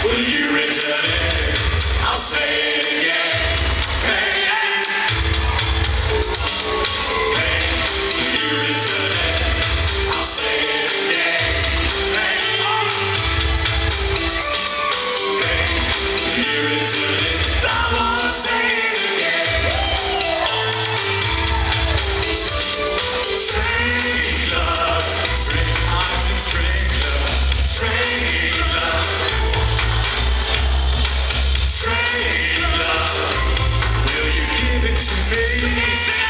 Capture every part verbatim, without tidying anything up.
Will you return it? I'll say it again. Hey, hey, will you return it? I'll say it again. Hey, hey, will you return it? I wanna say it again. Strange love, strange hearts and strange love, strange love. Strange love, will you give it to me?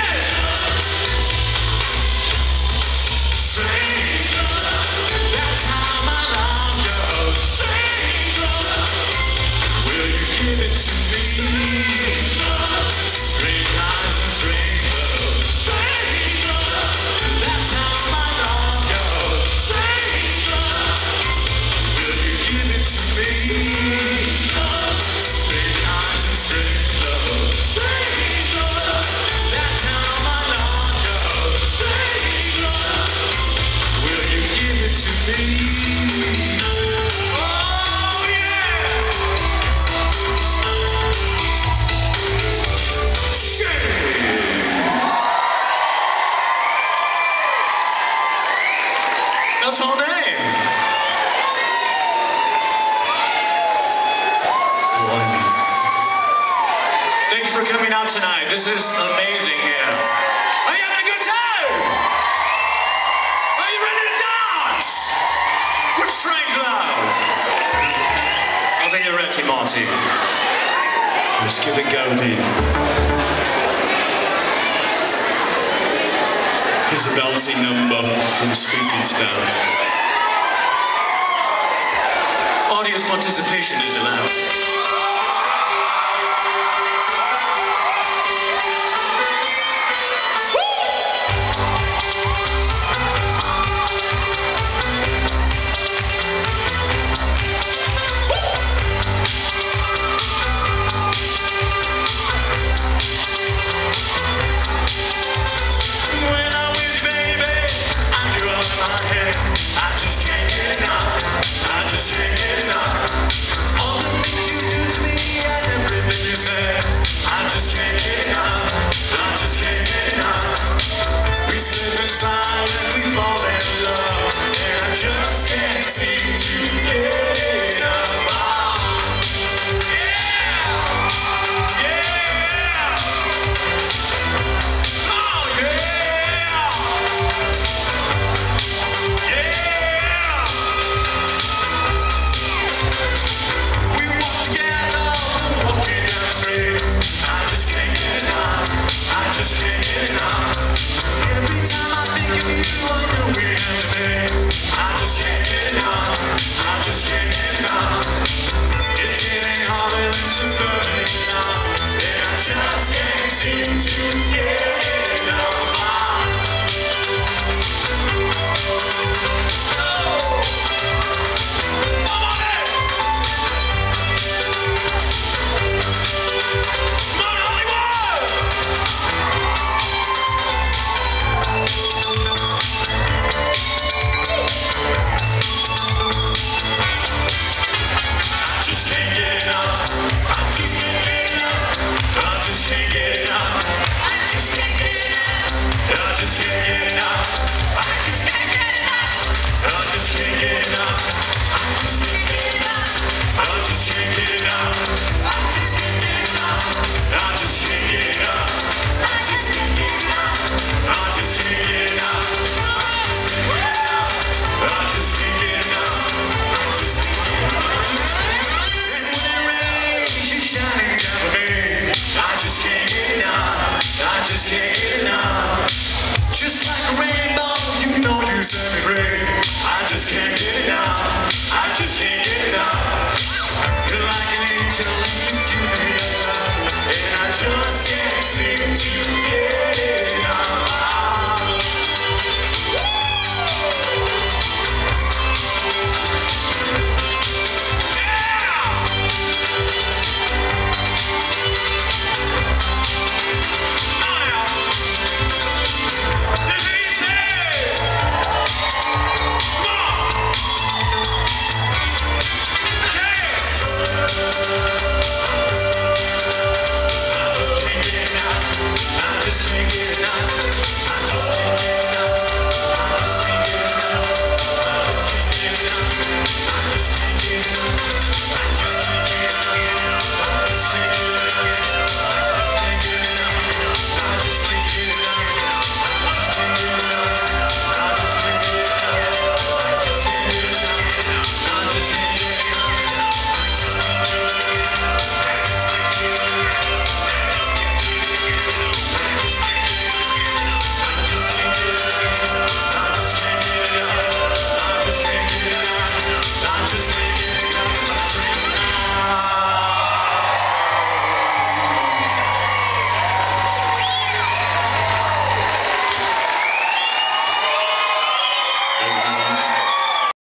Strange love, that's how my love goes. Strange love, will you give it to me? Strange eyes and strange love. Strange love, that's how my love goes. Strange love, will you give it to me? Strange eyes and strange love. Strange love, that's how my love goes. Strange love, will you give it to me? Oh yeah! That's our name. Blimey. Thank you for coming out tonight. This is amazing here. Are you having a good time? Are you ready to dance? With Strange Love. I think you're ready, Marty. Let's give it go, Dean. Here's a bouncing number from Speaking Spell. Audience participation is allowed.